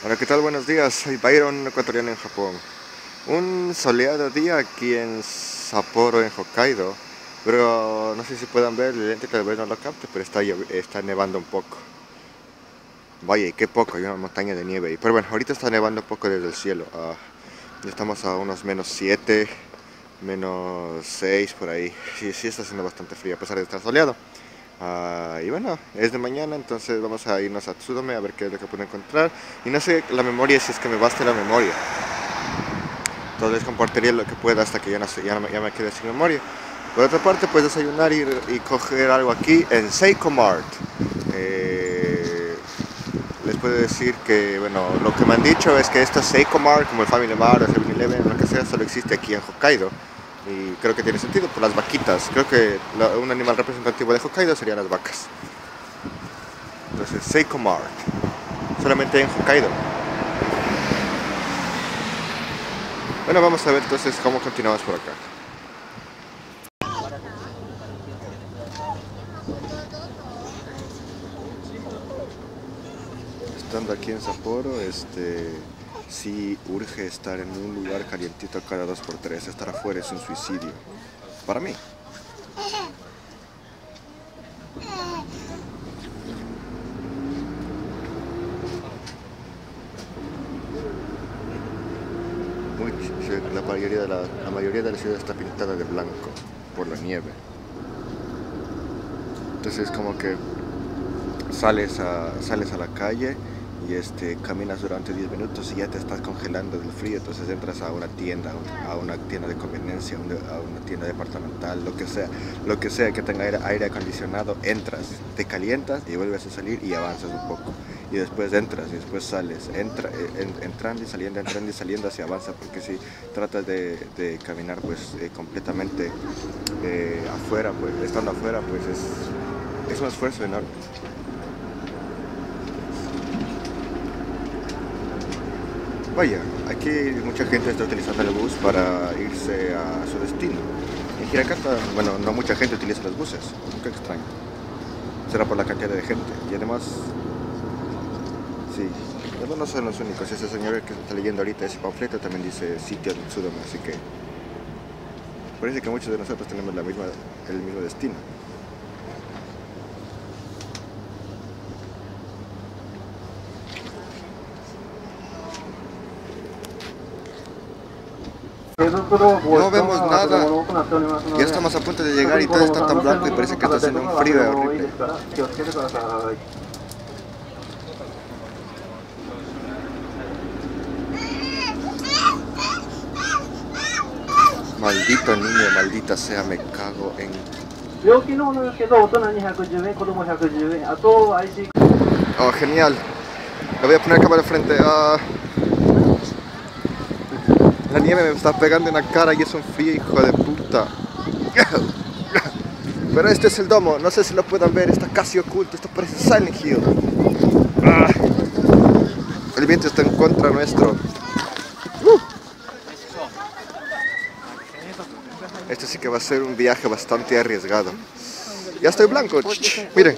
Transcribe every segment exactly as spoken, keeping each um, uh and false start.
Hola, ¿qué tal? Buenos días, soy Byron, ecuatoriano en Japón. Un soleado día aquí en Sapporo, en Hokkaido, pero no sé si puedan ver, el lente tal vez no lo capte, pero está, está nevando un poco. Vaya, y qué poco, hay una montaña de nieve. Pero bueno, ahorita está nevando un poco desde el cielo. Uh, ya estamos a unos menos siete, menos seis por ahí. Sí, sí está haciendo bastante frío a pesar de estar soleado. Uh, y bueno, es de mañana, entonces vamos a irnos a Tsudome a ver qué es lo que puedo encontrar. Y no sé la memoria, si es que me basta la memoria. Entonces compartiría lo que pueda hasta que ya, no, ya, no, ya me quede sin memoria. Por otra parte, pues desayunar y, y coger algo aquí en Seiko Mart. Eh, les puedo decir que, bueno, lo que me han dicho es que esto Seiko Mart, como el Family Mart o seven eleven, lo que sea, solo existe aquí en Hokkaido. Y creo que tiene sentido por las vaquitas. Creo que la, un animal representativo de Hokkaido serían las vacas. Entonces, Seiko Mart. Solamente en Hokkaido. Bueno, vamos a ver entonces cómo continuamos por acá. Estando aquí en Sapporo, este, sí urge estar en un lugar calientito cada dos por tres. Estar afuera es un suicidio. Para mí. Muy, la, mayoría de la, la mayoría de la ciudad está pintada de blanco por la nieve. Entonces como que sales a, sales a la calle y este, caminas durante diez minutos y ya te estás congelando del frío. Entonces entras a una tienda, a una tienda de conveniencia, a una tienda departamental, lo que sea, lo que sea que tenga aire, aire acondicionado, entras, te calientas y vuelves a salir y avanzas un poco. Y después entras y después sales, entra, en, entrando y saliendo, entrando y saliendo hacia avanza, porque si tratas de, de caminar pues eh, completamente eh, afuera, pues estando afuera, pues es, es un esfuerzo enorme. Vaya, aquí mucha gente está utilizando el bus para irse a su destino. En Hirakata, bueno, no mucha gente utiliza los buses, qué extraño. Será por la cantidad de gente. Y además, sí, además no son los únicos. Ese señor que está leyendo ahorita ese panfleto también dice sitio de Tsudome, así que parece que muchos de nosotros tenemos la misma, el mismo destino. No vemos nada. Ya estamos a punto de llegar y todo está tan blanco y parece que está haciendo un frío horrible. Maldito niño, maldita sea, me cago en... Oh, genial. Le voy a poner cámara de frente. Uh... La nieve me está pegando en la cara y es un frío, hijo de puta. Pero este es el domo, no sé si lo puedan ver, está casi oculto, esto parece Silent Hill. Ah. El viento está en contra nuestro. Uh. Este sí que va a ser un viaje bastante arriesgado. Ya estoy blanco, miren.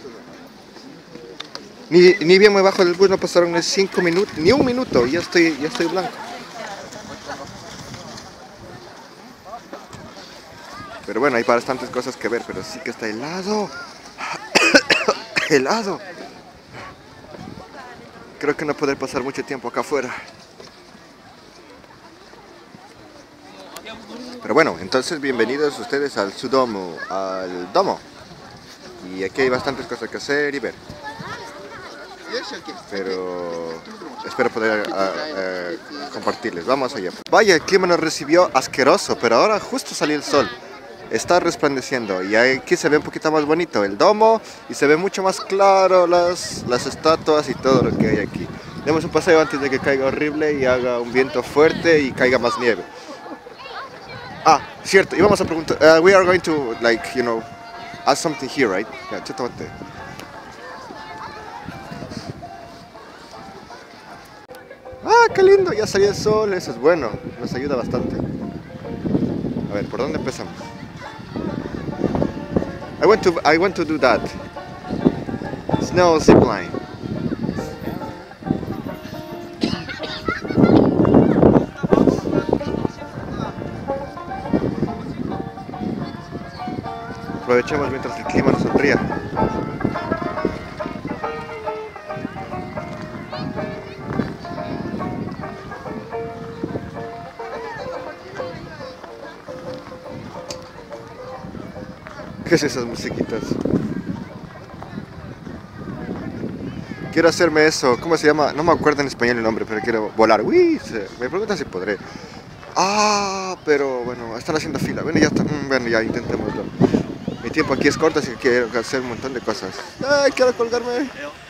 Ni, ni bien me bajo del bus, no pasaron ni cinco minutos, ni un minuto, y ya estoy, ya estoy blanco. Pero bueno, hay bastantes cosas que ver, pero sí que está helado. Helado. Creo que no podré pasar mucho tiempo acá afuera. Pero bueno, entonces bienvenidos ustedes al Tsudomo, al domo. Y aquí hay bastantes cosas que hacer y ver. Pero espero poder uh, uh, compartirles. Vamos allá. Vaya, el clima nos recibió asqueroso, pero ahora justo salió el sol. Está resplandeciendo y aquí se ve un poquito más bonito el domo y se ve mucho más claro las, las estatuas y todo lo que hay aquí. Demos un paseo antes de que caiga horrible y haga un viento fuerte y caiga más nieve. Ah, cierto, y vamos a preguntar, uh, we are going to, like, you know, ask something here, right? Yeah, chétate. Ah, qué lindo, ya salió el sol, eso es bueno, nos ayuda bastante. A ver, ¿por dónde empezamos? I want to I want to do that. Snow zipline. aprovechemos mientras el clima nos sonría. ¿Qué es esas musiquitas? Quiero hacerme eso, ¿cómo se llama? No me acuerdo en español el nombre, pero quiero volar. Uy, me preguntan si podré. Ah, pero bueno, están haciendo fila. Bueno, ya está. Bueno, ya intentémoslo. Mi tiempo aquí es corto, así que quiero hacer un montón de cosas. Ay, quiero colgarme.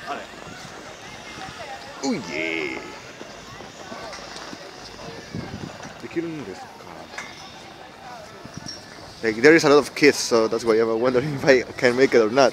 Uy, yeah. Te quiero un descanso. Like, there is a lot of kids, so that's why I'm wondering if I can make it or not.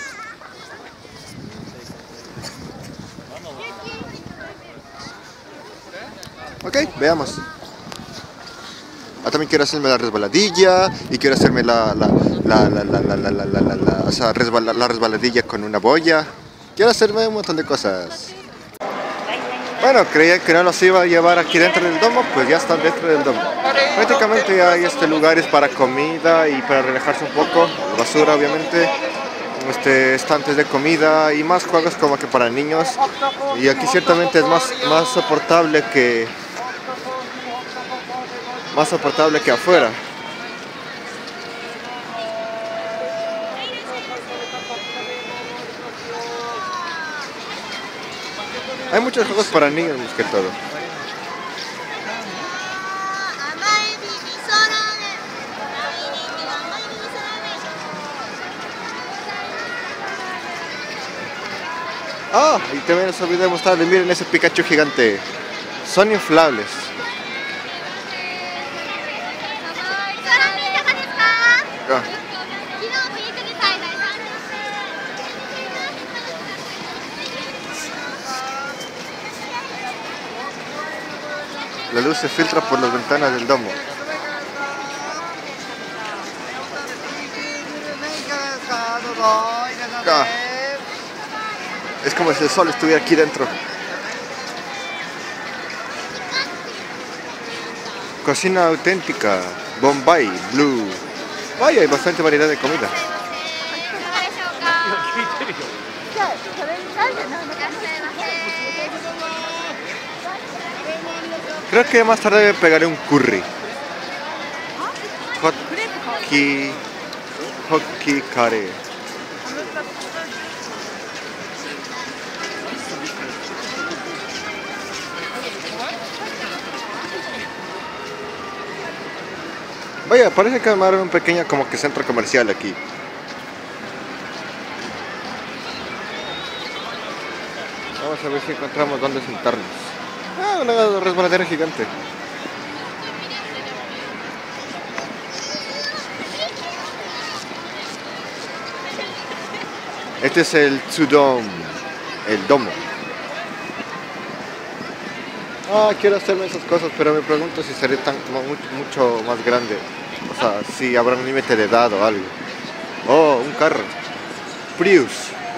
Ok, veamos. Ah, también quiero hacerme la resbaladilla y quiero hacerme la la la la la la la la la la la o sea, resbala, la resbaladilla con una boya. Quiero hacerme un montón de cosas. Bueno, creía que no los iba a llevar aquí dentro del domo, pues ya están dentro del domo. Prácticamente hay este lugares para comida y para relajarse un poco, basura obviamente, este, estantes de comida y más juegos como que para niños. Y aquí ciertamente es más, más soportable que más soportable que afuera. Hay muchos juegos para niños más que todo. Ah, y también nos olvidé de mostrarles, miren ese Pikachu gigante. Son inflables. Ah. La luz se filtra por las ventanas del domo. Ah. Es como si el sol estuviera aquí dentro. Cocina auténtica, Bombay, Blue. Vaya, hay bastante variedad de comida. Creo que más tarde me pegaré un curry. Hotkey, hotkey curry. Vaya, parece que armaron un pequeño como que centro comercial aquí. Vamos a ver si encontramos dónde sentarnos. Ah, una resbaladera gigante. Este es el Tsudom, el domo. Ah, quiero hacerme esas cosas, pero me pregunto si seré tan mucho, mucho más grande. O sea, si habrá un límite de edad o algo. Oh, un carro. Prius.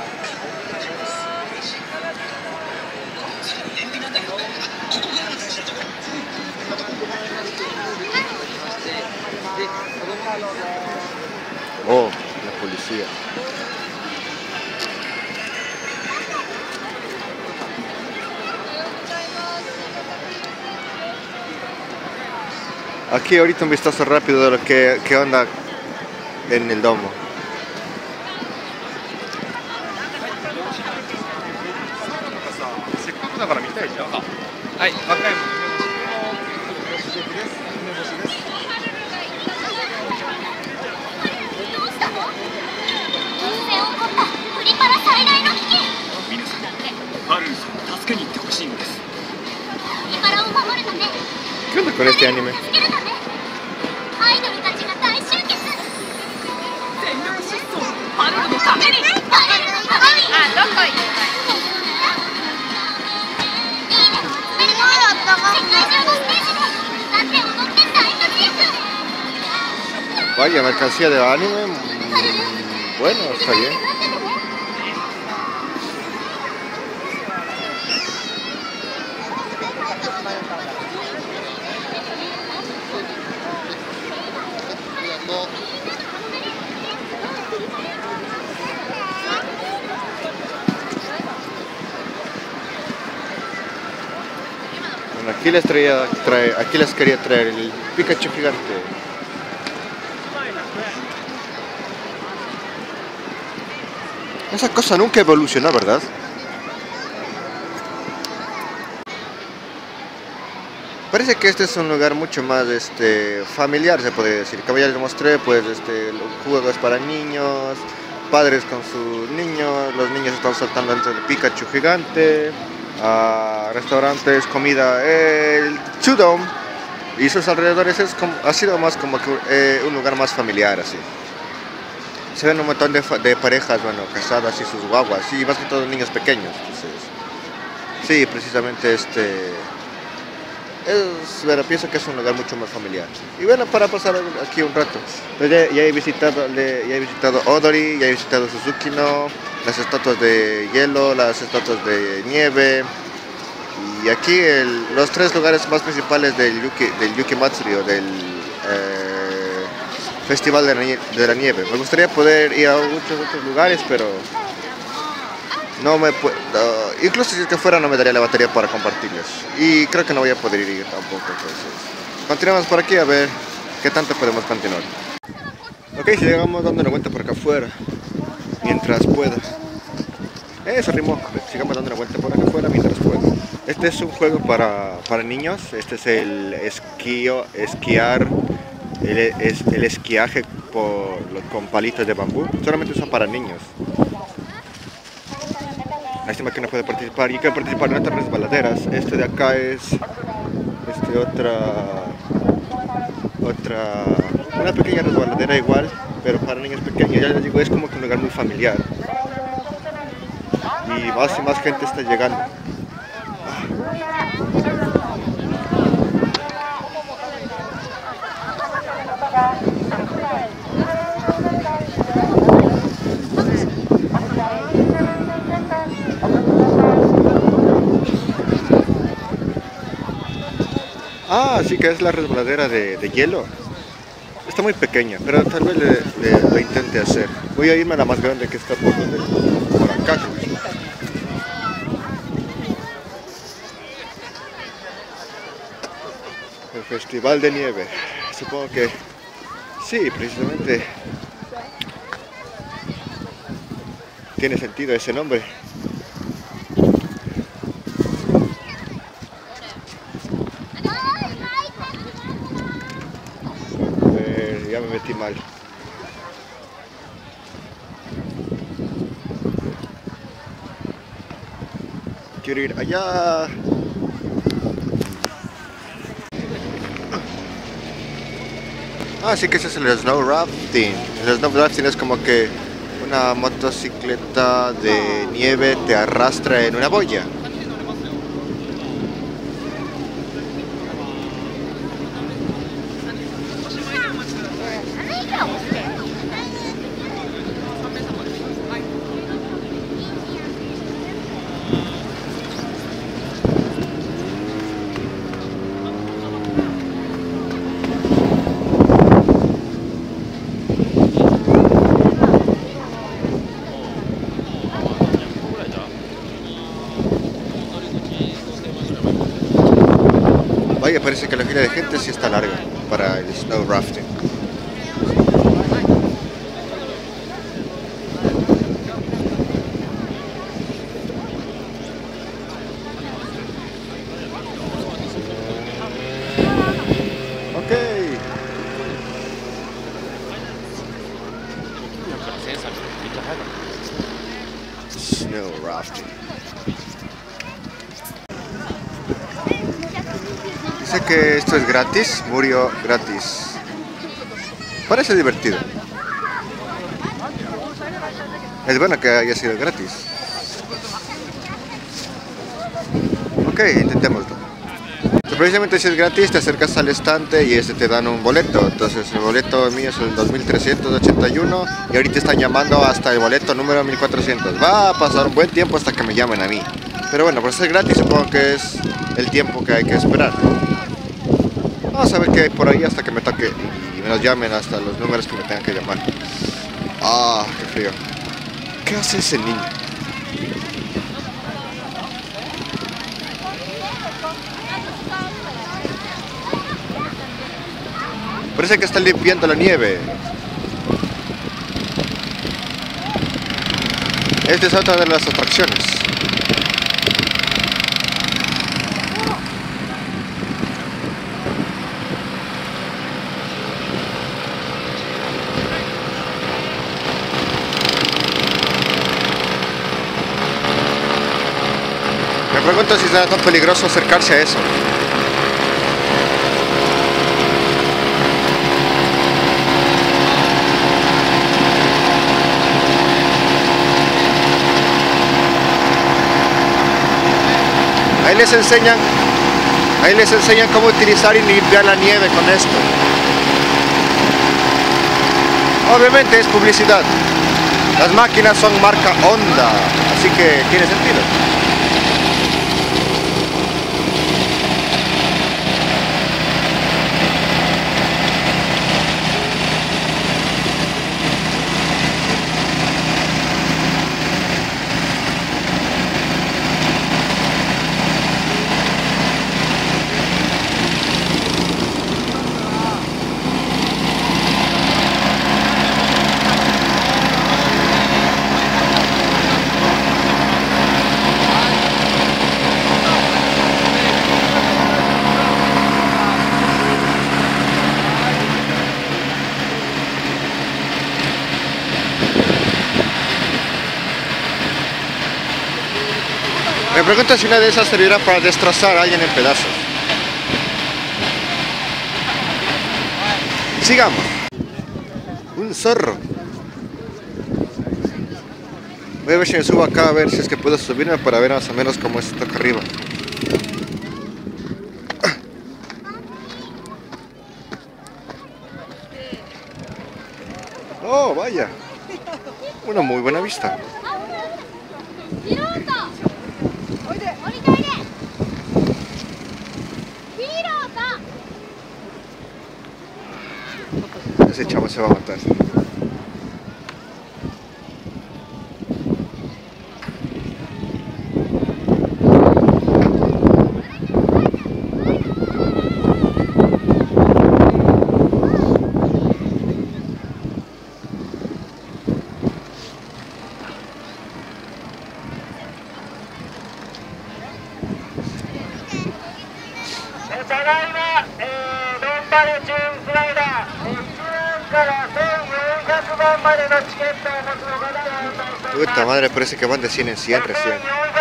Oh, la policía. Aquí ahorita un vistazo rápido de lo que, que onda en el domo. ¿Qué onda con este anime? Vaya, mercancía de anime. Bueno, está bien. Bueno, aquí les traía, trae, aquí les quería traer el Pikachu gigante. Esa cosa nunca evolucionó, ¿verdad? Parece que este es un lugar mucho más este, familiar, se podría decir. Como ya les mostré, pues este, juegos para niños, padres con sus niños, los niños están saltando dentro del Pikachu gigante, uh, restaurantes, comida, el Tudom y sus alrededores es como, ha sido más como que eh, un lugar más familiar, así. Se ven un montón de, de parejas, bueno, casadas y sus guaguas, y más que todo niños pequeños, entonces, sí, precisamente este... Es, bueno, pienso que es un lugar mucho más familiar. Y bueno, para pasar aquí un rato. Pues ya, ya, he visitado, ya he visitado Odori, ya he visitado Suzuki-no, las estatuas de hielo, las estatuas de nieve. Y aquí el, los tres lugares más principales del Yuki, del Yuki Matsuri o del eh, Festival de la, de la Nieve. Me gustaría poder ir a muchos otros lugares, pero no me puedo, uh, incluso si es que fuera no me daría la batería para compartirles. Y creo que no voy a poder ir tampoco, entonces continuamos por aquí a ver qué tanto podemos continuar. Ok, sigamos dando una vuelta por acá afuera mientras pueda. Eso rimó, sigamos dando una vuelta por acá afuera mientras pueda. Este es un juego para, para niños. Este es el esquío, esquiar, el, es, el esquiaje por, con palitos de bambú. Solamente son para niños. Lástima que no puede participar. Yo quiero participar en otras resbaladeras. Este de acá es este otra otra una pequeña resbaladera igual, pero para niños pequeños. Ya les digo, es como que un lugar muy familiar. Y más y más gente está llegando. Ah, sí que es la resbaladera de, de hielo. Está muy pequeña, pero tal vez le, le, lo intente hacer. Voy a irme a la más grande que está por, donde, por acá. El Festival de Nieve. Supongo que sí, precisamente tiene sentido ese nombre. Ya me metí mal. Quiero ir allá. Ah, sí que ese es el snow rafting. El snow rafting es como que una motocicleta de nieve te arrastra en una boya. Vaya, parece que la fila de gente sí está larga para el snow rafting. Ok. Snow rafting. Dice que esto es gratis, murió gratis. Parece divertido. Es bueno que haya sido gratis. Ok, intentémoslo. Precisamente si es gratis, te acercas al estante y este te dan un boleto. Entonces el boleto mío es el dos mil trescientos ochenta y uno y ahorita están llamando hasta el boleto número mil cuatrocientos. Va a pasar un buen tiempo hasta que me llamen a mí. Pero bueno, por ser gratis supongo que es el tiempo que hay que esperar. Vamos a ver qué hay por ahí hasta que me toque y me nos llamen hasta los números que me tengan que llamar. Ah, qué frío. ¿Qué hace ese niño? Parece que están limpiando la nieve. Esta es otra de las atracciones. Me pregunto si será tan peligroso acercarse a eso. Ahí les enseñan, ahí les enseñan cómo utilizar y limpiar la nieve con esto. Obviamente es publicidad. Las máquinas son marca Honda, así que tiene sentido. Me pregunto si una de esas servirá para destrozar a alguien en pedazos. Sigamos. Un zorro. Voy a ver si me subo acá a ver si es que puedo subirme para ver más o menos cómo es esto acá arriba. Oh, vaya. Una muy buena vista. Ese chavo se va a matar. Puta madre, parece que van de cien en cien recién.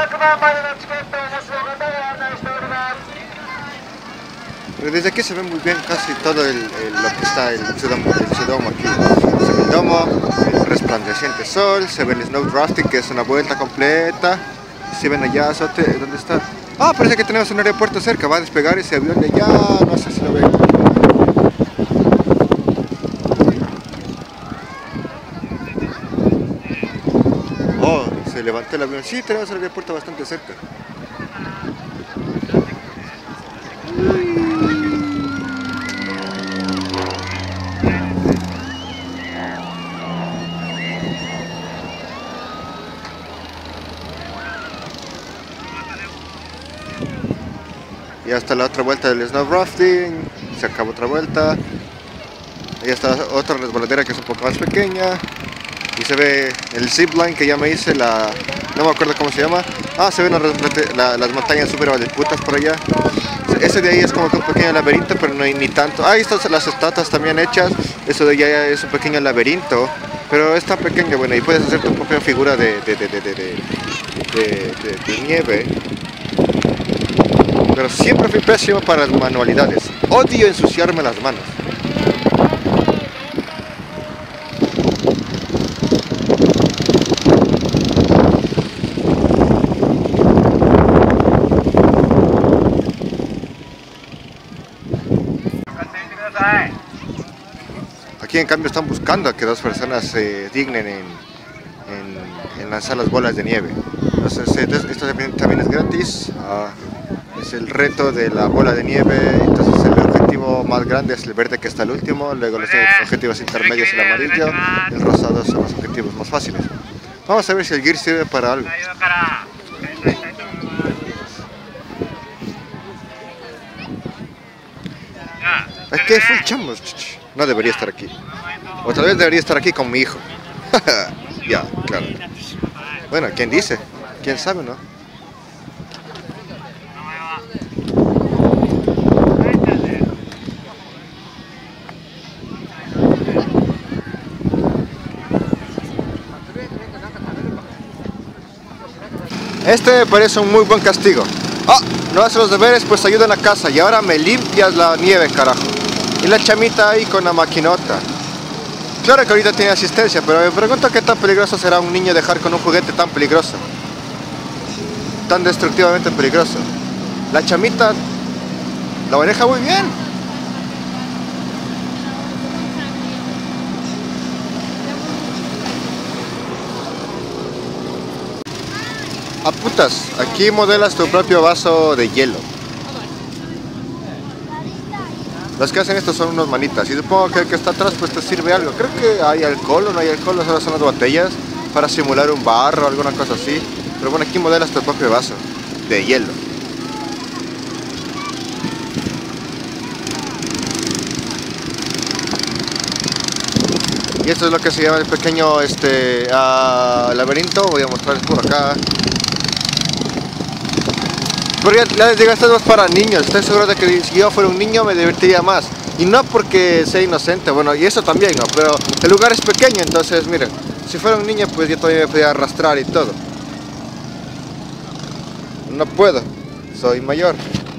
Pero desde aquí se ve muy bien casi todo el, el, lo que está el Tsudomo, el Tsudomo aquí. Se ve el domo, el resplandeciente sol, se ve el snow drafting que es una vuelta completa. Si ven allá, Sote, ¿dónde está? Ah, parece que tenemos un aeropuerto cerca, va a despegar ese avión de allá, no sé si lo ven. Oh, se levantó el avión. Sí, tenemos el aeropuerto bastante cerca. Y hasta la otra vuelta del snow rafting, se acaba otra vuelta. Ahí está otra resbaladera que es un poco más pequeña. Y se ve el zipline que ya me hice, la... no me acuerdo cómo se llama. Ah, se ven las, la, las montañas súper valeputas por allá. Ese de ahí es como que un pequeño laberinto, pero no hay ni tanto. Ah, ahí están las estatuas también hechas. Eso de allá es un pequeño laberinto, pero es tan pequeño, bueno, y puedes hacer tu propia figura de, de, de, de, de, de, de, de, de nieve. Pero siempre fui pésimo para las manualidades. Odio ensuciarme las manos. Aquí en cambio están buscando a que dos personas se eh, dignen en, en, en lanzar las bolas de nieve. Entonces esto también, también es gratis. Ah, es el reto de la bola de nieve. Entonces el objetivo más grande es el verde, que está el último. Luego los objetivos intermedios el amarillo. El rosado son los objetivos más fáciles. Vamos a ver si el gear sirve para algo. ¿Qué? Full chamos. No debería estar aquí. O tal vez debería estar aquí con mi hijo. Ya, claro. Bueno, ¿quién dice? ¿Quién sabe, no? Este me parece un muy buen castigo. Ah, no haces los deberes, pues ayuda en la casa. Y ahora me limpias la nieve, carajo. Y la chamita ahí con la maquinota. Claro que ahorita tiene asistencia, pero me pregunto qué tan peligroso será un niño dejar con un juguete tan peligroso. Tan destructivamente peligroso. La chamita la maneja muy bien. Ah, putas, aquí modelas tu propio vaso de hielo. Los que hacen esto son unos manitas y supongo que el que está atrás pues te sirve algo. Creo que hay alcohol o no hay alcohol, solo son las botellas para simular un bar o alguna cosa así. Pero bueno, aquí modelas tu propio vaso de hielo. Y esto es lo que se llama el pequeño este uh, laberinto. Voy a mostrarles por acá. Pero ya, ya les digo, esto es más para niños. Estoy seguro de que si yo fuera un niño me divertiría más. Y no porque sea inocente, bueno, y eso también, ¿no? Pero el lugar es pequeño, entonces, miren, si fuera un niño, pues yo todavía me podía arrastrar y todo. No puedo, soy mayor.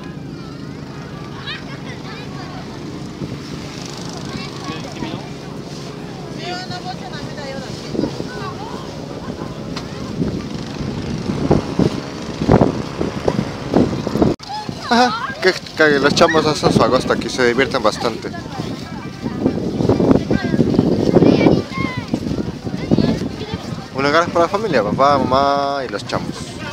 Ajá, que, que los chamos hacen su agosto aquí, se divierten bastante. Un lugar para la familia, papá, mamá y los chamos.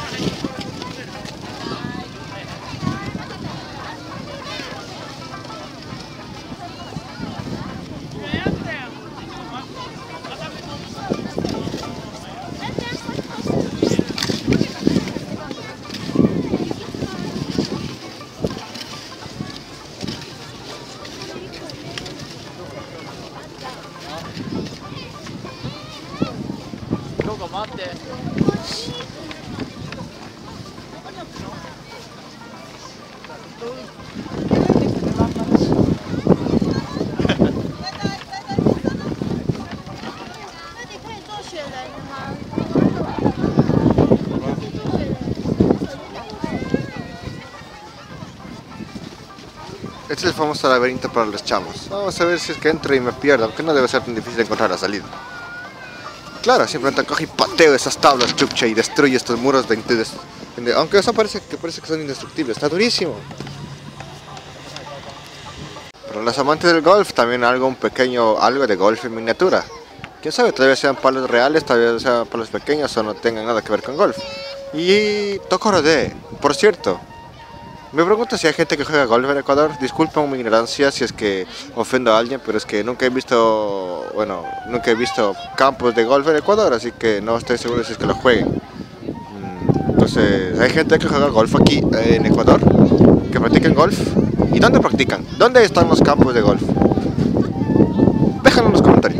Este es el famoso laberinto para los chamos. Vamos a ver si es que entro y me pierdo, aunque no debe ser tan difícil encontrar la salida. Claro, simplemente cojo y pateo esas tablas, chucha, y destruyo estos muros de... de, de aunque eso parece que, parece que son indestructibles, está durísimo. Para los amantes del golf, también algo un pequeño, algo de golf en miniatura. Quién sabe, tal vez sean palos reales, tal vez sean palos pequeños o no tengan nada que ver con golf. Y Tokoro de, por cierto, me pregunto si hay gente que juega golf en Ecuador. Disculpen mi ignorancia si es que ofendo a alguien, pero es que nunca he visto, bueno, nunca he visto campos de golf en Ecuador, así que no estoy seguro si es que lo jueguen. Entonces, ¿hay gente que juega golf aquí en Ecuador? ¿Que practiquen golf? ¿Y dónde practican? ¿Dónde están los campos de golf? Déjenlo en los comentarios.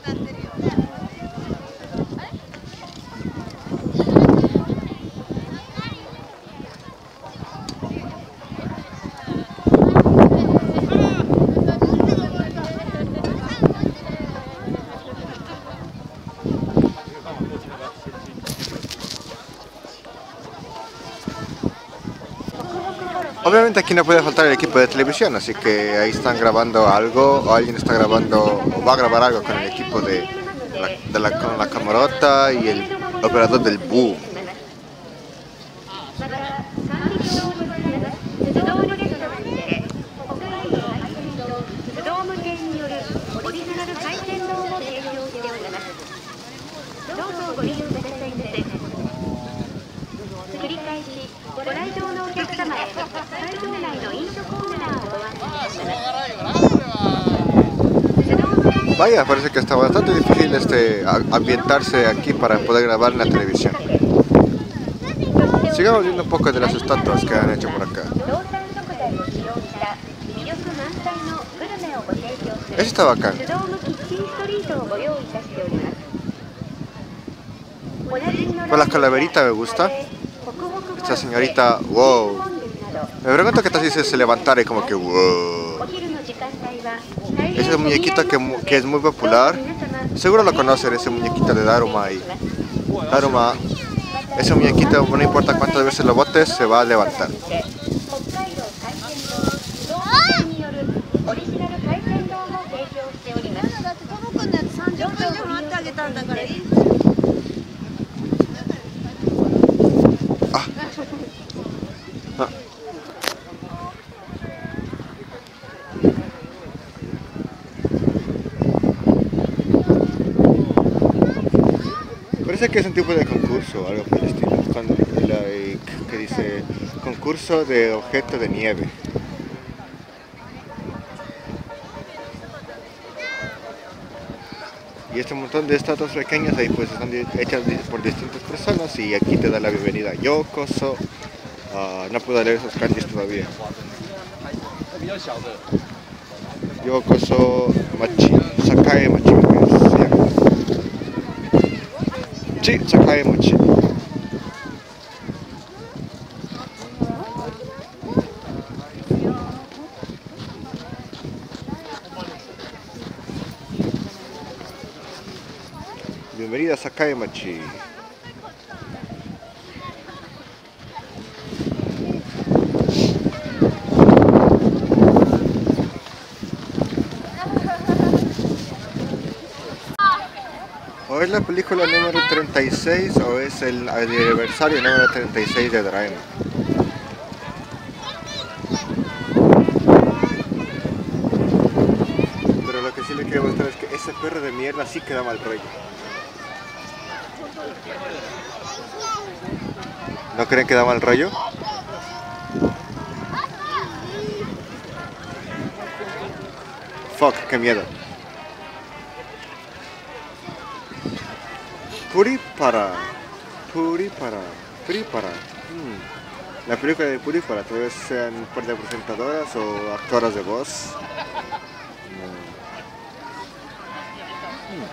Obviamente aquí no puede faltar el equipo de televisión, así que ahí están grabando algo, o alguien está grabando, o va a grabar algo con el equipo de la, de la, con la camarota y el operador del boom. Vaya, parece que está bastante difícil este, ambientarse aquí para poder grabar en la televisión. Sigamos viendo un poco de las estatuas que han hecho por acá. Ese está bacán. Con la calaverita me gusta. Esta señorita, wow. Me pregunto qué tal si se, se levantara y como que wow. Ese muñequito que, que es muy popular. Seguro lo conocen, ese muñequito de Daruma y Daruma. Ese muñequito, no importa cuántas veces lo botes, se va a levantar. Ah. Ah. Parece que es un tipo de concurso o algo por el estilo. Cuando, like, que dice concurso de objeto de nieve. Y este montón de estatuas pequeñas ahí pues están hechas por distintas personas y aquí te da la bienvenida. Yokoso. Uh, no puedo leer esos kanjis todavía. Yokoso Machi. Sakae Machi. Sí, Sakae Machi. Bienvenida a Sakae Machi. ¿O es la película número treinta y seis o es el aniversario número treinta y seis de Doraemon? Pero lo que sí le quiero mostrar es que ese perro de mierda sí que da mal rollo. ¿No creen que da mal rollo? Fuck, qué miedo. Puripara. Puripara. Puripara. Hmm. La película de Puripara, tal vez sean un par de presentadoras o actoras de voz. Hmm.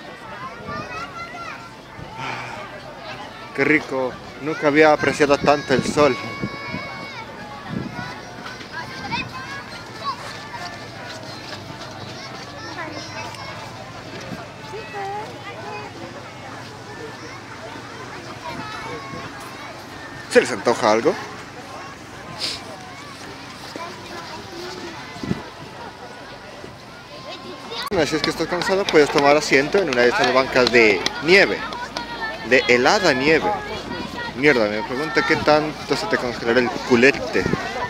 Qué rico. Nunca había apreciado tanto el sol. ¿Se les antoja algo? Si es que estás cansado, puedes tomar asiento en una de estas bancas de nieve, de helada nieve. Mierda, me pregunto qué tanto se te congelará el culete.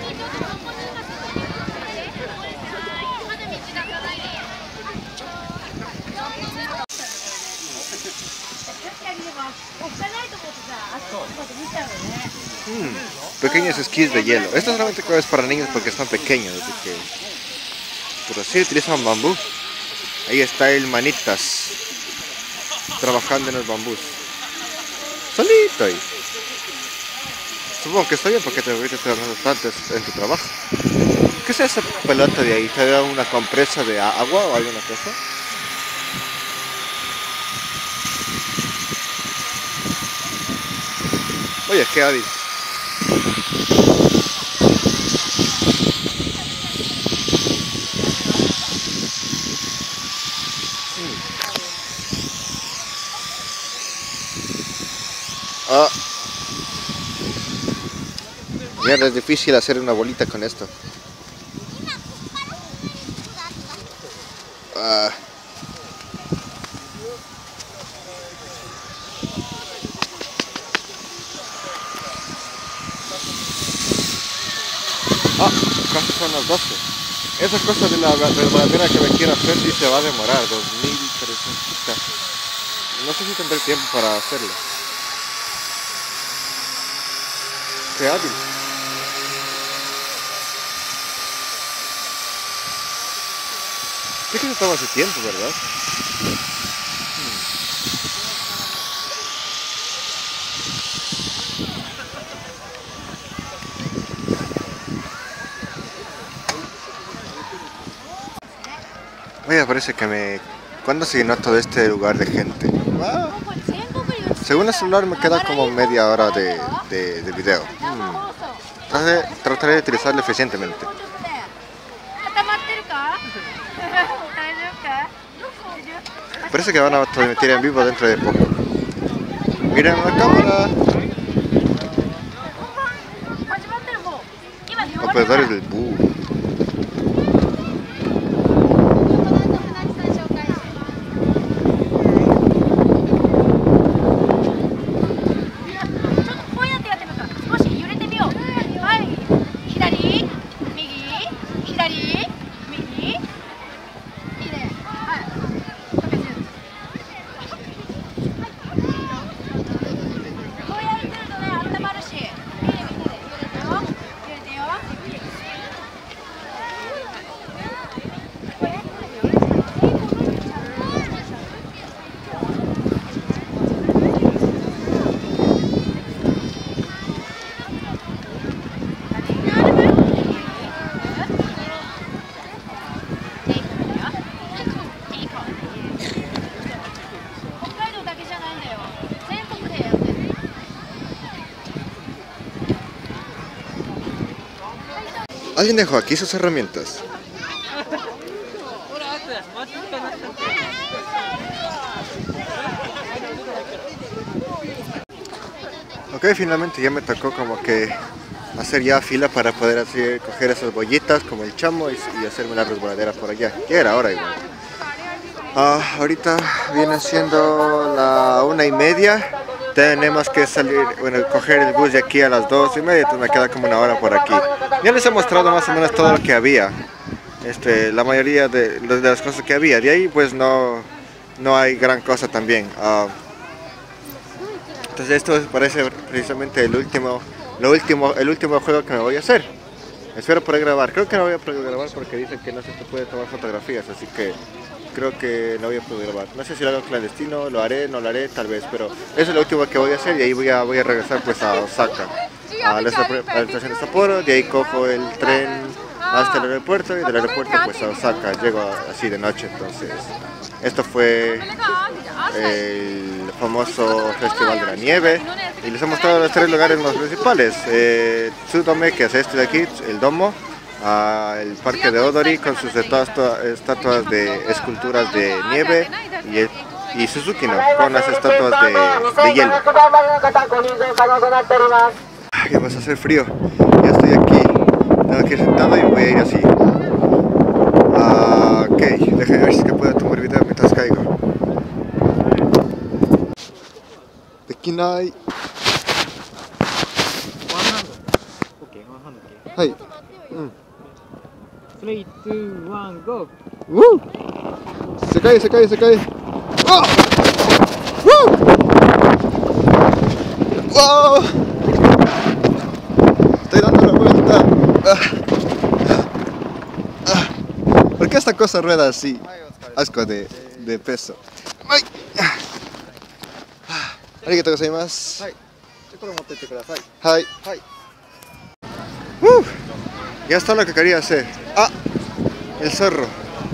Mm, pequeños esquís de hielo. Esto solamente es para niños porque están pequeños, así que... Pero sí utilizan bambú. Ahí está el manitas trabajando en los bambús. Solito ahí. Supongo que está bien porque te ahorita trabajando tanto en tu trabajo. ¿Qué es esa pelota de ahí? ¿Te da una compresa de agua o alguna cosa? Oye, qué hábil. Ah. Mierda, es difícil hacer una bolita con esto. Ah. Ah, casi son las doce. Esa cosa de la verdadera que me quiero hacer sí se va a demorar, dos mil trescientos. No sé si tendré tiempo para hacerlo. Qué hábil. Sí que se toma su tiempo, ¿verdad? Oye, parece que me... ¿Cuándo se llenó todo este lugar de gente? Wow. Según el celular me queda como media hora de, de, de video. Hmm. Trataré, trataré de utilizarlo eficientemente. Parece que van a transmitir en vivo dentro de poco. Miren la cámara. Operadores del bus. ¿Alguien dejó aquí sus herramientas? Ok, finalmente ya me tocó como que hacer ya fila para poder hacer, coger esas bollitas como el chamo y, y hacerme la resbaladera por allá. Ya era hora igual. Ah, ahorita viene siendo la una y media. Tenemos que salir, bueno, coger el bus de aquí a las dos y media, entonces me queda como una hora por aquí. Ya les he mostrado más o menos todo lo que había, este, la mayoría de, de las cosas que había. De ahí pues no, no hay gran cosa también. Uh, entonces esto parece precisamente el último, lo último, el último juego que me voy a hacer. Espero poder grabar. Creo que no voy a poder grabar porque dicen que no se puede tomar fotografías, así que creo que no voy a poder grabar. No sé si lo hago clandestino, lo haré, no lo haré, tal vez, pero eso es lo último que voy a hacer y ahí voy a, voy a regresar pues a Osaka, a la, a la estación de Sapporo. De ahí cojo el tren hasta el aeropuerto y del aeropuerto pues a Osaka. Llego así de noche, entonces esto fue el famoso Festival de la Nieve y les he mostrado los tres lugares más principales. eh, Tsudome, que es este de aquí, el domo, Uh, el parque de Odori con sus estatuas de esculturas de nieve y, el, y Suzuki no, con las estatuas de, de hielo. Ya vas a hacer frío, ya estoy aquí, tengo que ir sentado y voy a ir así. Uh, ok, déjenme ver si es que puedo tomar video mientras caigo. Dekinai. Hai. three, two, one, go! ¡Woo! Se cae, se cae, se cae. ¡Oh! ¡Woo! ¡Oh! Estoy dando la vuelta. Ah. Ah. ¿Por qué esta cosa rueda así? Asco de, de peso. ¡Ay! Arigatou gozaimasu. ¡Hai! ¡Hai! ¡Uh! Ya está lo que quería hacer. ¡Ah! El zorro.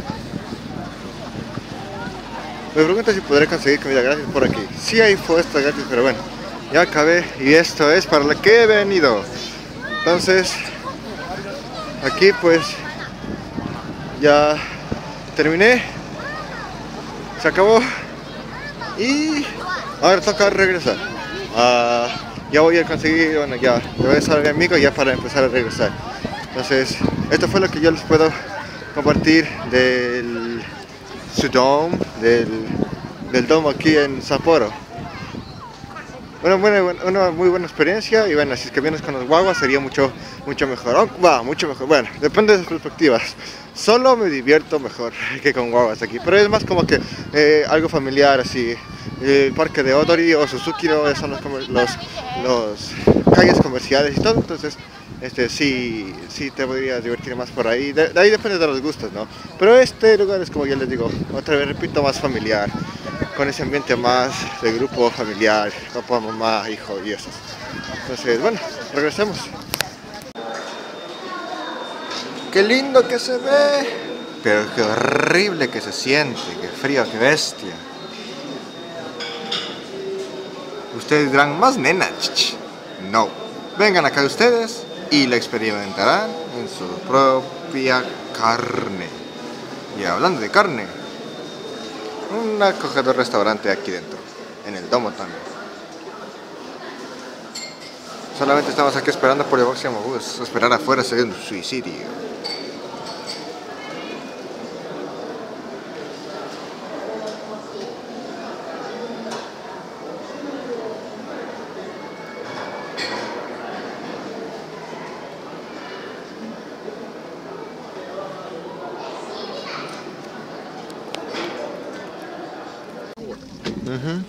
Me pregunto si podré conseguir comida gratis por aquí. Sí hay puestos gratis, pero bueno. Ya acabé y esto es para lo que he venido. Entonces, aquí pues ya terminé. Se acabó. Y ahora toca regresar. Uh, ya voy a conseguir, bueno ya, voy a estar mi amigo ya para empezar a regresar. Entonces, esto fue lo que yo les puedo compartir del Sudome, del, del domo aquí en Sapporo. Una, buena, una muy buena experiencia y bueno, si es que vienes con los guaguas sería mucho, mucho mejor. Oh, va, mucho mejor. Bueno, depende de sus perspectivas. Solo me divierto mejor que con guaguas aquí, pero es más como que eh, algo familiar así. El parque de Odori o Suzuki no son los, los, los calles comerciales y todo, entonces este sí, sí te podrías divertir más por ahí. De, de ahí depende de los gustos, ¿no? Pero este lugar es, como ya les digo, otra vez repito, más familiar, con ese ambiente más de grupo familiar, papá, mamá, hijo y eso. Entonces, bueno, regresemos. ¡Qué lindo que se ve! Pero qué horrible que se siente, qué frío, qué bestia. Ustedes dirán, más nena, ch, no. Vengan acá ustedes y la experimentarán en su propia carne. Y hablando de carne, un acogedor restaurante aquí dentro, en el domo también. Solamente estamos aquí esperando por el próximo bus. Esperar afuera sería un suicidio. Uh-huh.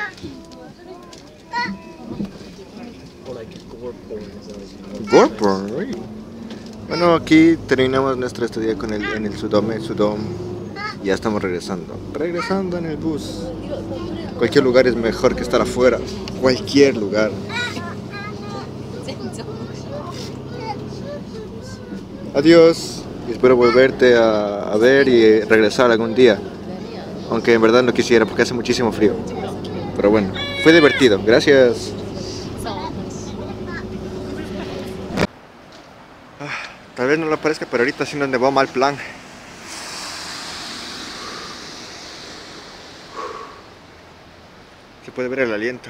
Gore porn. Bueno, aquí terminamos nuestra estadía con el, en el Sudome, Sudom. Ya estamos regresando. Regresando en el bus. Cualquier lugar es mejor que estar afuera. Cualquier lugar. Adiós. Y espero volverte a, a ver y regresar algún día. Aunque en verdad no quisiera porque hace muchísimo frío. Pero bueno, fue divertido. Gracias. Ah, tal vez no lo parezca, pero ahorita sí nos nevó mal plan. Se puede ver el aliento.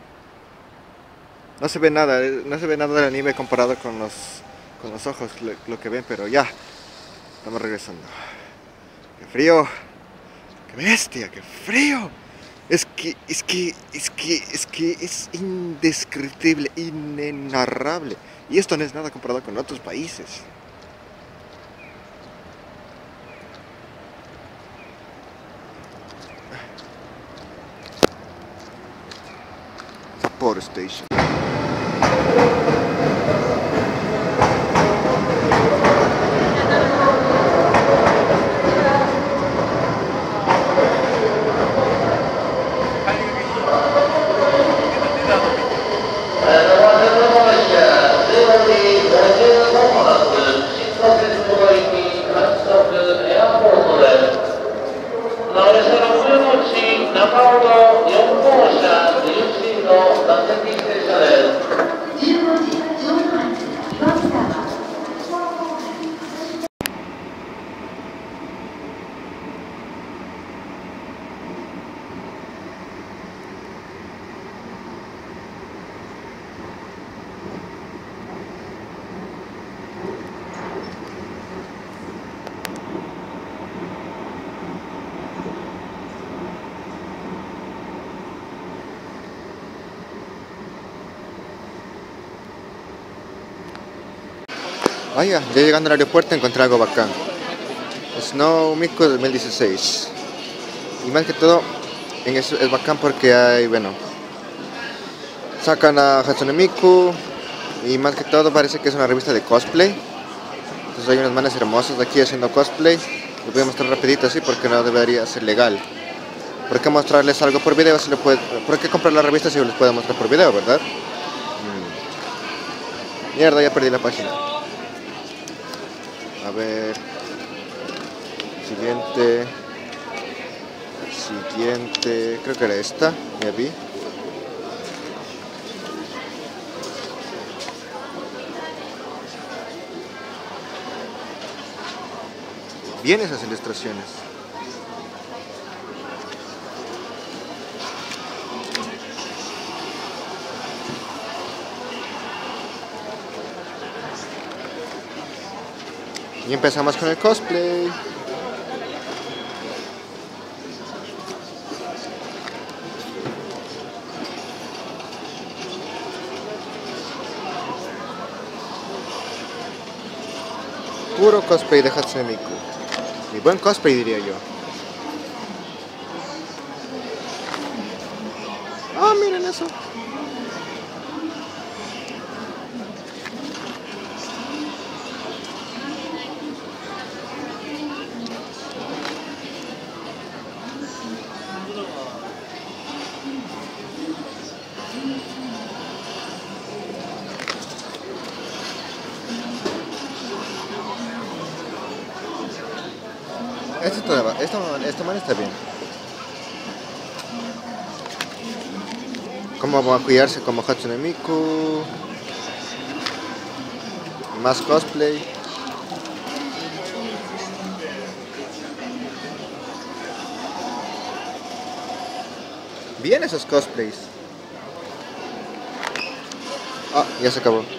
No se ve nada, no se ve nada de la nieve comparado con los, con los ojos, lo, lo que ven, pero ya. Estamos regresando. ¡Qué frío! ¡Qué bestia! ¡Qué frío! Es que, es que, es que, es que es indescriptible, inenarrable. Y esto no es nada comparado con otros países. Sapporo Station. Vaya, ya llegando al aeropuerto encontré algo bacán. Snow Miku dos mil dieciséis. Y más que todo, en eso es bacán porque hay, bueno, sacan a Hatsune Miku. Y más que todo parece que es una revista de cosplay. Entonces hay unas manes hermosas aquí haciendo cosplay. Les voy a mostrar rapidito así porque no debería ser legal. ¿Por qué mostrarles algo por video si lo puede, ¿por qué comprar la revista si les puedo mostrar por video, verdad? Mm. Mierda, ya perdí la página. A ver. Siguiente. Siguiente. Creo que era esta. Ya vi. Bien esas ilustraciones. Y empezamos con el cosplay. Puro cosplay de Hatsune Miku. Y buen cosplay, diría yo. Ah, oh, miren eso. Este está, esta, esta man está bien. ¿Cómo va a cuidarse como Hatsune Miku? Más cosplay. Bien esos cosplays. Ah, ya se acabó.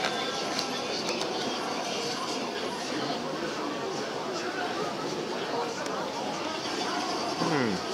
Hmm.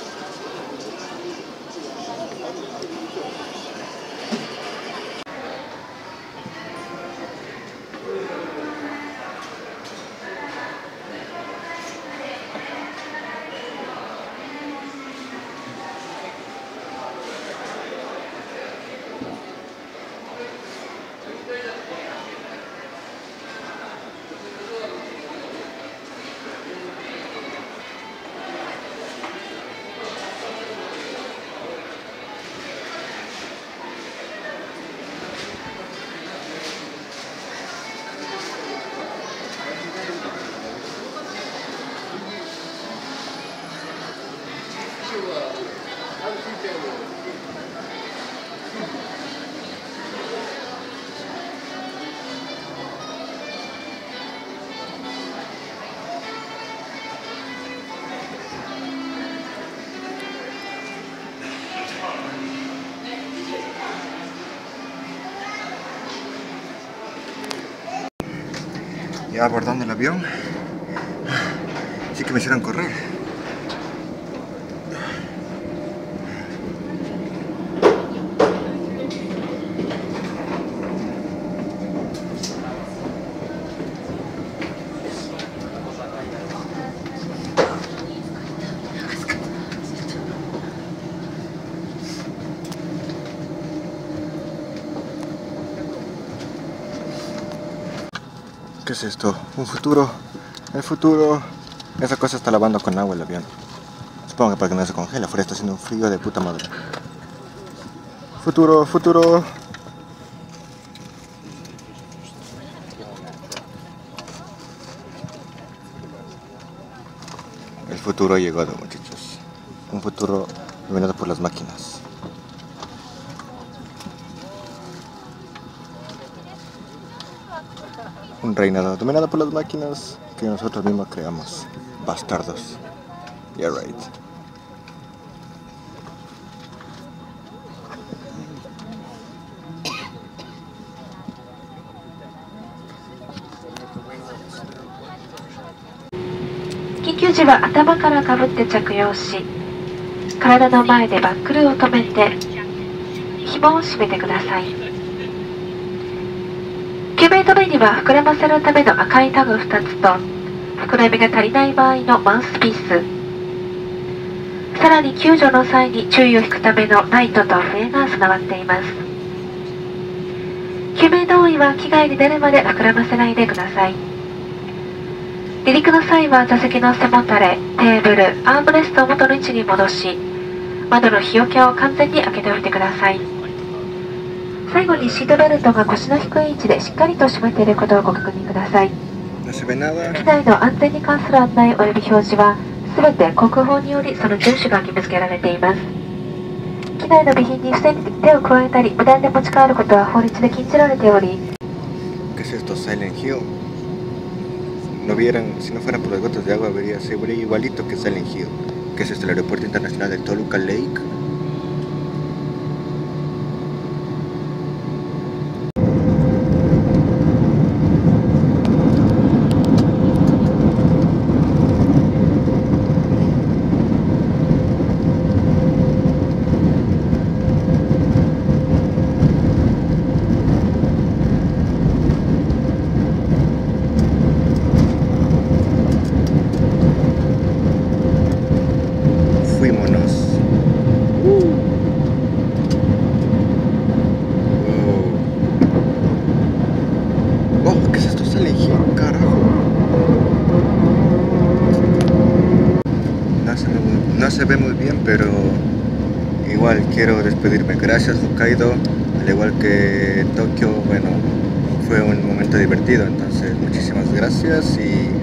Ya abordando el avión, sí que me hicieron correr. ¿Qué es esto? ¿Un futuro? El futuro... Esa cosa está lavando con agua el avión. Supongo que para que no se congele. Afuera está haciendo un frío de puta madre. Futuro, futuro... El futuro ha llegado, muchachos. Un futuro dominado por las máquinas. Un reinado dominado por las máquinas que nosotros mismos creamos. Bastardos. Yeah, right. 緊急時は頭からかぶって着用し、体の前でバックルを止めて紐を締めてください。救命止めには膨らませるための赤いタグふたつと膨らみが足りない場合のマウスピース、さらに救助の際に注意を引くためのライトと笛が備わっています。救命胴衣は機外に出るまで膨らませないでください。離陸の際は座席の背もたれ、テーブル、アームレストを元の位置に戻し、窓の日よけを完全に開けておいてください。最後にシートベルトが腰の低い位置でしっかりと締めていることをご確認ください。機内の安全に関する案内及び表示は、すべて航空法によりその遵守が義務付けられています。機内の備品に不正に手を加えたり、無断で持ち帰ることは法律で禁じられており、 ¿Qué es esto? Silent Hill. No vieran, si no fueran por las gotas de agua, vería, se vería igualito que Silent Hill. ¿Qué es esto? El aeropuerto internacional de Toluca Lake. No se ve muy bien, pero igual quiero despedirme. Gracias Hokkaido, al igual que Tokio, bueno, fue un momento divertido, entonces muchísimas gracias y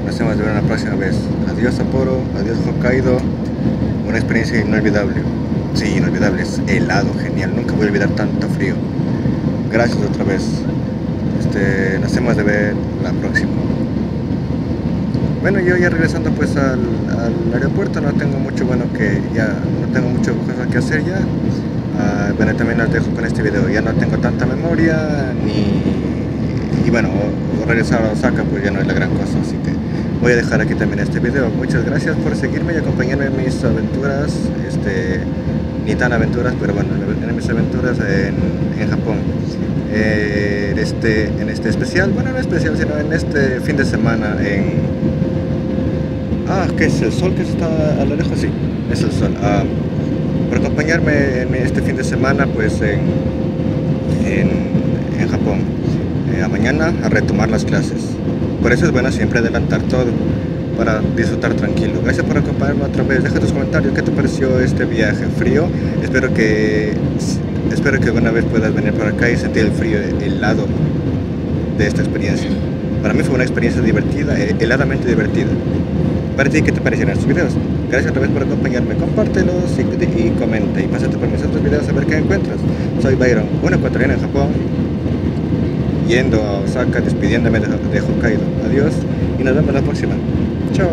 nos vemos de ver una próxima vez. Adiós Sapporo, adiós Hokkaido, una experiencia inolvidable. Sí, inolvidable, es helado, genial, nunca voy a olvidar tanto frío. Gracias otra vez. Este, nos hemos de ver la próxima. Bueno, yo ya regresando pues al, al aeropuerto, no tengo mucho bueno que ya, no tengo mucho cosas que hacer ya. Uh, bueno, también los dejo con este video, ya no tengo tanta memoria, ni, y bueno, o, o regresar a Osaka pues ya no es la gran cosa, así que voy a dejar aquí también este video. Muchas gracias por seguirme y acompañarme en mis aventuras, este, ni tan aventuras, pero bueno, en mis aventuras en, en Japón. Eh, este, en este especial, bueno, no especial, sino en este fin de semana en... Ah, ¿qué es el sol que está a lo lejos? Sí, es el sol. Uh, por acompañarme en este fin de semana pues en, en, en Japón. Eh, a mañana a retomar las clases. Por eso es bueno siempre adelantar todo para disfrutar tranquilo. Gracias por acompañarme otra vez. Deja tus comentarios. ¿Qué te pareció este viaje frío? Espero que espero que alguna vez puedas venir por acá y sentir el frío helado de esta experiencia. Para mí fue una experiencia divertida, heladamente divertida. Para ti, ¿qué te parecieron estos videos? Gracias otra vez por acompañarme. Compártelos y, y comenta. Y pásate por mis otros videos a ver qué encuentras. Soy Byron, un ecuatoriano en Japón, yendo a Osaka, despidiéndome de, de Hokkaido. Adiós y nos vemos la próxima. Chao.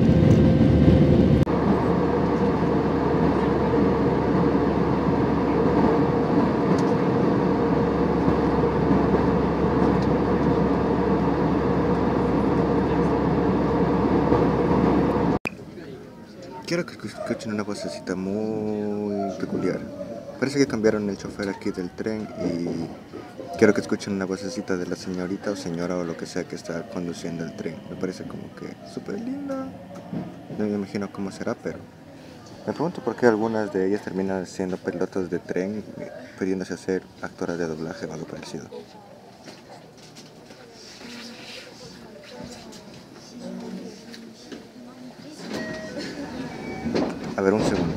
Quiero que escuchen una vocecita muy peculiar. Parece que cambiaron el chofer aquí del tren y quiero que escuchen una vocecita de la señorita o señora o lo que sea que está conduciendo el tren. Me parece como que súper linda. No me imagino cómo será, pero me pregunto por qué algunas de ellas terminan siendo pilotos de tren pidiéndose ser actoras de doblaje o algo parecido. A ver, un segundo.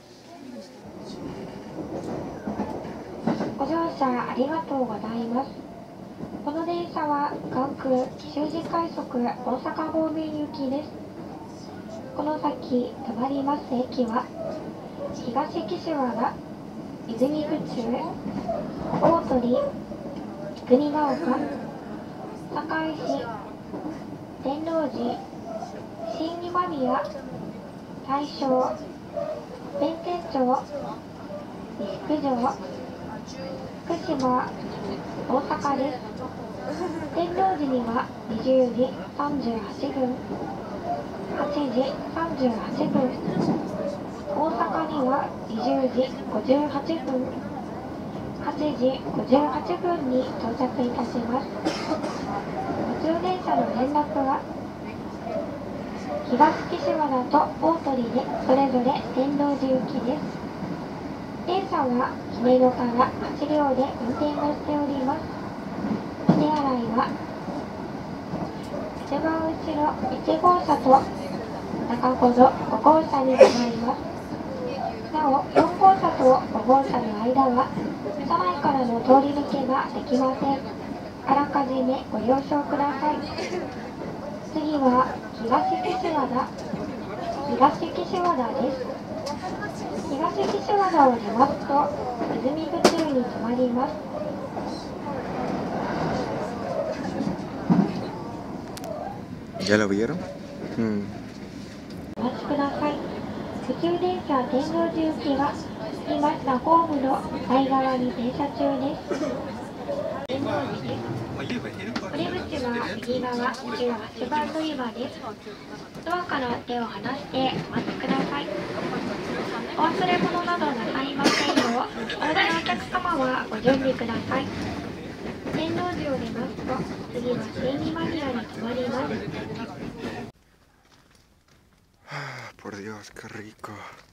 ご乗車ありがとうございます。この電車は関空修士快速大阪方面行きです。この先止まります駅は東岸和田、泉府中、大鳥、国ヶ丘、堺市、天王寺、新今宮、大正、弁天町、西九条、福島、大阪です。天王寺にはにじゅうじさんじゅうはっぷん、はちじさんじゅうはっぷん、大阪にはにじゅうじごじゅうはっぷん、はちじごじゅうはっぷんに到着いたします。普通電車の連絡は東岸和田と大鳥でそれぞれ天王寺行きです。電車は姫野からはち両で運転をしております。お手洗いは一番後ろいち号車と中ほどご号車にございます。なおよん号車とご号車の間は車内からの通り抜けができません。あらかじめご了承ください。次は東岸和田、東岸和田です。東岸和田を出ますと泉府中に停まります。 ¿Ya lo vieron? Hmm. お待ちください。普通電車天王寺行きは着きましたホームの向かい側に停車中です。天王寺です。降り口は右側じゅうはちばん乗り場です。ドアから手を離してお待ちください。お忘れ物などなさいませんよう、お降りのお客様はご準備ください。天王寺を出ますと、次は新今宮に停まります。 Por Dios, qué rico.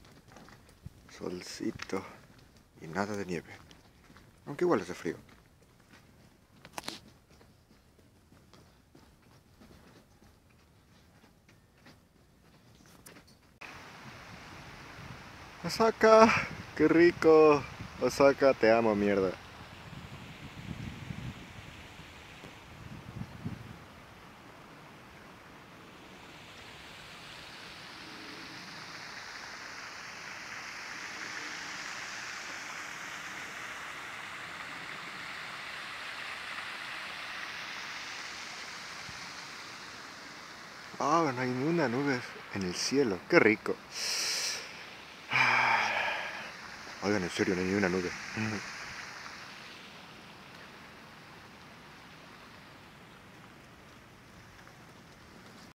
Solcito y nada de nieve. Aunque igual hace frío. Osaka, qué rico. Osaka, te amo, mierda. Ah, no hay ni una nube en el cielo. Qué rico. Oigan, en serio, no hay ni una nube.